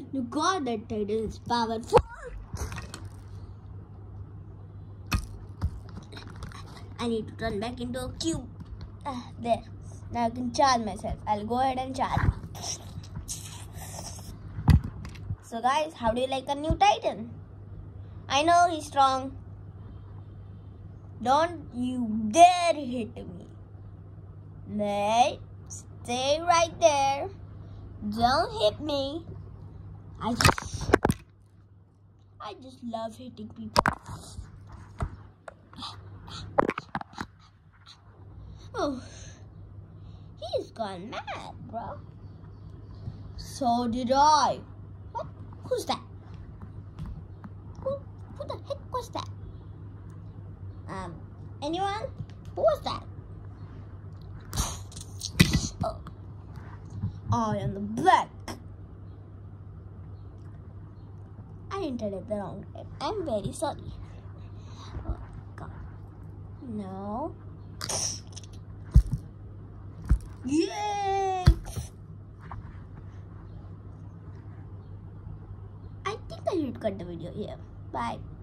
God, that title is powerful. I need to turn back into a cube. There. Now I can charge myself. I'll go ahead and charge. So guys, how do you like a new Titan? I know he's strong. Don't you dare hit me. Nay, stay right there. Don't hit me. I just love hitting people. Oh, he's gone mad, bro. So did I. What? Who's that? Who the heck was that? Anyone? Who was that? Oh, I am the black. I entered it the wrong way. I'm very sorry. Oh God. No. Yay! I think I should cut the video here. Bye.